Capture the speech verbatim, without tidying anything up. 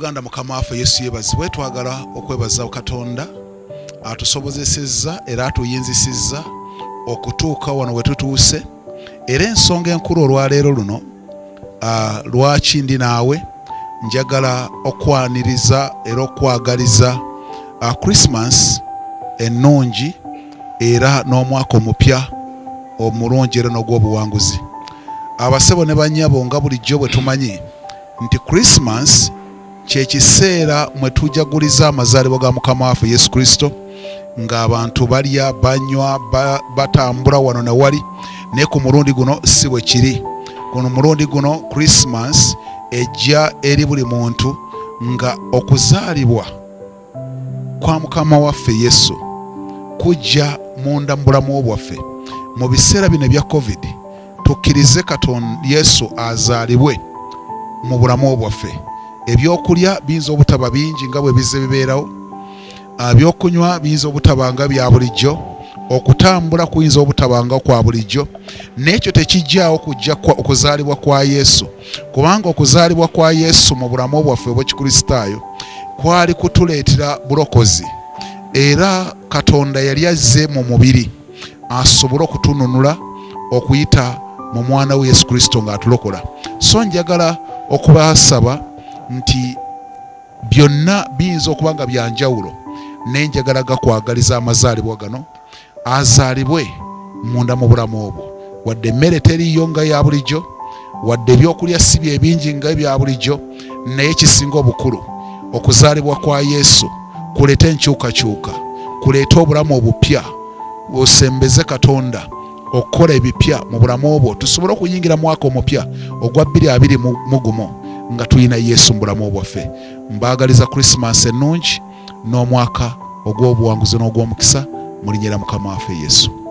Abooluganda Mukama waffe Yesu yeebazibwe. Twagala okwebaza Katonda atusobozesezza era atuyinzisizza okutuuka wano we tutuuse, era ensonga enkulu olwaleero luno uh, lwaki ndi naawe njagala okwaniriza era okwagaliza uh, Christmas ennungi era n'omwaka omupya omulungi era n'ogw'obuwanguzi. Abasebo ne bannyabo nga bulijjo bwe tumanyi nti Christmas kye kiseera mwe tujaguliza amazaalibwa ga Mukama waffe Yesu Kristo, ng'abantu balya banywa ba, batambula wano ne wali, naye ku mulundi guno si bwe kiri. Kuno mulundi guno Christmas ejja eri buli muntu nga okuzaalibwa kwa Mukama waffe Yesu kujja munda mu bulamu bwaffe. Mu biseera bino ebya COVID tukkirize Katonda Yesu azaalibwe mu bulamu bwaffe. Ebyokulya biyinza obutaba bingi nga bwe bizze bibeerawo, ebyokunywa biyinza obutabanga bya bulijjo, okutambula kuyinza obutabanga kwa bulijjo, n'ekyo tekijjaawo kujja okuzaalibwa kwa Yesu, kubanga okuzaalibwa kwa Yesu mu bulamu bwaffe obw'Ekikristaayo kwali kutuleetera bulokozi, era Katonda yali azze mu mubiri asobole okutununula okuyita mu mwana we Yesu Kristo ng'atulokola. So njagala okubasaba nti byonna biyinza okuba nga byanjawulo, naye njagala gakwagaliza amazaalibwa gano azaalibwe munda mu bulamu obwo. Wadde emmere teriyo nga ya bulijjo, wadde ebyokulya si bye bingi nga ebya bulijjo, naye kisinga obukulu okuzaalibwa kwa Yesu kuleeta enkyukakyuka, kuleeta obulamu obupya, osembeze Katonda okukola ebipya mu bulamu obwo, tusobole okuyingira mu mwaka omupya ogwa bbiri abiri mu gumu nga tulina Yesu mu bulamu bwaffe. Mbaagaliza Christmas ennungi n'omwaka ogw'obuwanguzi n'ogw'omukisa mu linnya lya Mukama waffe Yesu.